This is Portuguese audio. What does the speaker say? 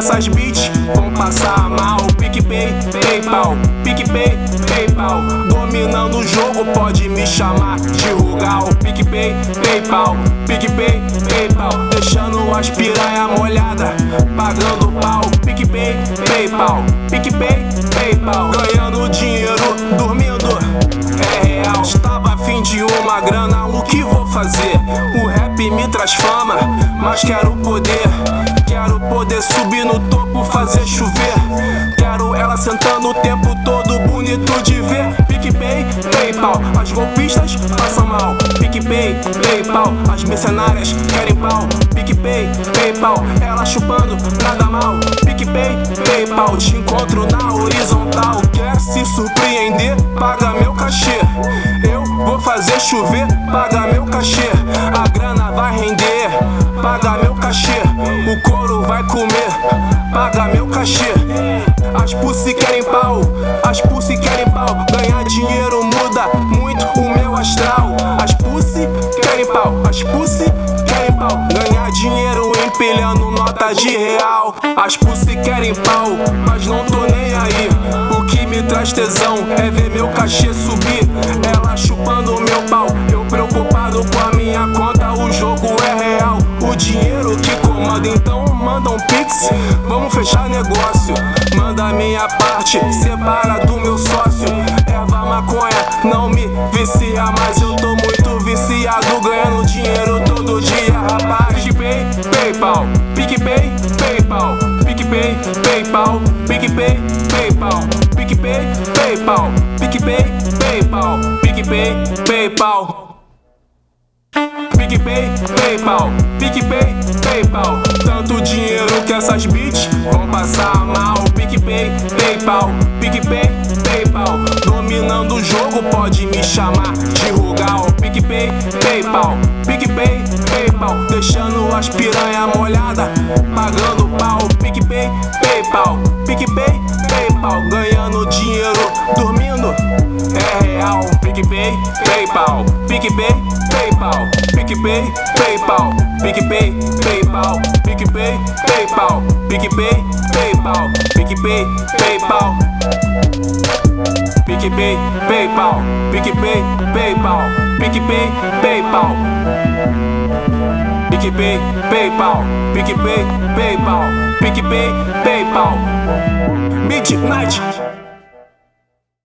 essas beats vão passar mal. PicPay, PayPal, PicPay, PayPal. Dominando o jogo, pode me chamar de Rugal. PicPay, PayPal, PicPay, PayPal. Deixando as piranha molhada, pagando pau. PicPay, PayPal, PicPay, PayPal. Ganhando dinheiro, dormindo, é real. Estava afim de uma grana, o que vou fazer? O rap me traz fama, mas quero poder. Quero poder subir no topo, fazer chover. Quero ela sentando o tempo todo, bonito de ver. PicPay, PayPal, as golpistas passam mal. PicPay, PayPal, as mercenárias querem pau. PicPay, PayPal, ela chupando, nada mal. PicPay, PayPal, te encontro na horizontal. Quer se surpreender? Paga meu cachê. Eu vou fazer chover, paga meu cachê. A grana vai render, paga meu cachê. O couro vai comer, paga meu cachê. As pussy querem pau, as pussy querem pau. Ganhar dinheiro muda muito o meu astral. As pussy querem pau, as pussy querem pau. Ganhar dinheiro empilhando nota de real. As pussy querem pau, mas não tô nem aí. O que me traz tesão é ver meu cachê subir. Ela chupando meu pau, eu preocupado com a minha conta. O jogo é real, o dinheiro que comanda. Então manda um pix, vamos fechar negócio. Manda a minha parte, separa do meu sócio. Erva maconha, não me vicia, mas eu tô muito viciado, ganhando dinheiro todo dia, rapaz. PicPay, PayPal, PicPay, PayPal, PicPay, PayPal, PicPay, PayPal, PicPay, PayPal, PicPay, PayPal, PicPay, PayPal. PicPay, PayPal, PicPay, PayPal. Tanto dinheiro que essas beats vão passar mal. PicPay, PayPal, PicPay, PayPal. Dominando o jogo, pode me chamar de Rugal. PicPay, PayPal, PicPay, PayPal. Deixando as piranha molhada, pagando pau. PicPay, PayPal, PicPay, PayPal. Ganhando dinheiro, dormindo, é real. PicPay, PayPal, PicPay, PayPal, PicPay, PayPal, PicPay, PayPal, PicPay, PayPal, PicPay, PayPal, PicPay, PayPal, PicPay, PayPal, PicPay, PayPal, PicPay, PayPal, PicPay, PayPal, PicPay, PayPal, PicPay, PayPal. Midnight